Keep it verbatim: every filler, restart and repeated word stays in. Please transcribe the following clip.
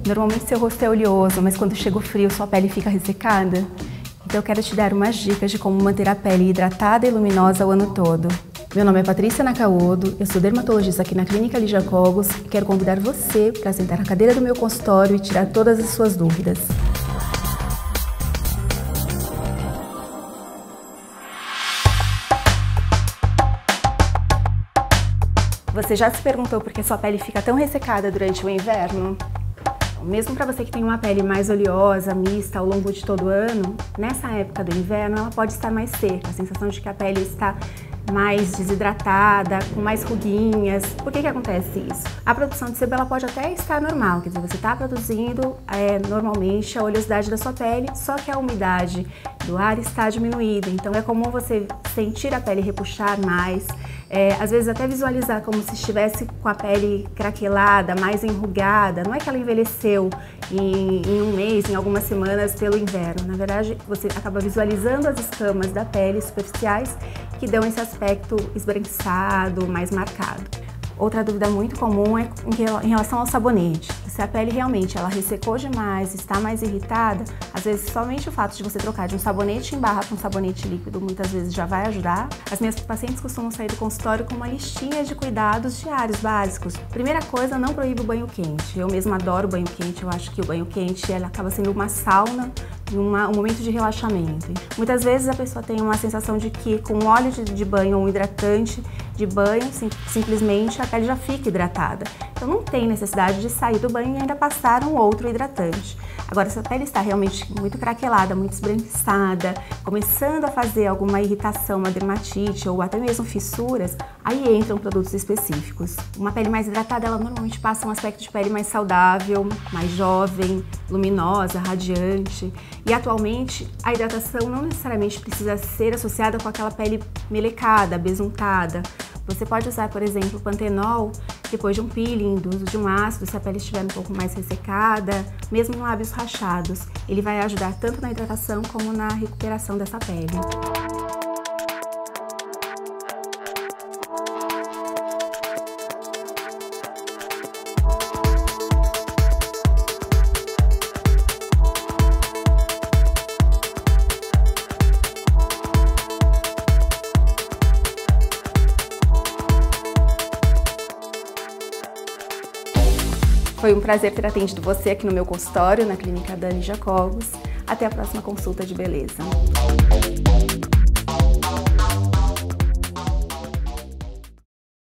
Normalmente seu rosto é oleoso, mas quando chega o frio sua pele fica ressecada? Então eu quero te dar umas dicas de como manter a pele hidratada e luminosa o ano todo. Meu nome é Patrícia Nakaodo, eu sou dermatologista aqui na Clínica Lígia Cogos e quero convidar você para sentar na cadeira do meu consultório e tirar todas as suas dúvidas. Você já se perguntou por que sua pele fica tão ressecada durante o inverno? Mesmo para você que tem uma pele mais oleosa, mista ao longo de todo o ano, nessa época do inverno ela pode estar mais seca, a sensação de que a pele está mais desidratada, com mais ruguinhas. Por que que acontece isso? A produção de sebo ela pode até estar normal, quer dizer, você está produzindo é, normalmente a oleosidade da sua pele, só que a umidade do ar está diminuída, então é comum você sentir a pele repuxar mais, é, às vezes até visualizar como se estivesse com a pele craquelada, mais enrugada. Não é que ela envelheceu em, em um mês, em algumas semanas pelo inverno, na verdade você acaba visualizando as escamas da pele superficiais que dão esse aspecto esbranquiçado, mais marcado. Outra dúvida muito comum é em relação ao sabonete. Se a pele realmente ela ressecou demais, está mais irritada, às vezes somente o fato de você trocar de um sabonete em barra para um sabonete líquido muitas vezes já vai ajudar. As minhas pacientes costumam sair do consultório com uma listinha de cuidados diários básicos. Primeira coisa, não proíbe o banho quente. Eu mesma adoro banho quente, eu acho que o banho quente ele acaba sendo uma sauna, Uma, um momento de relaxamento. Muitas vezes a pessoa tem uma sensação de que com óleo de, de banho ou um hidratante de banho, sim, simplesmente a pele já fica hidratada. Então não tem necessidade de sair do banho e ainda passar um outro hidratante. Agora, se a pele está realmente muito craquelada, muito esbranquiçada, começando a fazer alguma irritação, uma dermatite ou até mesmo fissuras, aí entram produtos específicos. Uma pele mais hidratada, ela normalmente passa um aspecto de pele mais saudável, mais jovem, luminosa, radiante. E atualmente, a hidratação não necessariamente precisa ser associada com aquela pele melecada, besuntada. Você pode usar, por exemplo, o pantenol depois de um peeling, do uso de um ácido, se a pele estiver um pouco mais ressecada, mesmo em lábios rachados. Ele vai ajudar tanto na hidratação como na recuperação dessa pele. Foi um prazer ter atendido você aqui no meu consultório, na Clínica da Lígia Cogos. Até a próxima consulta de beleza.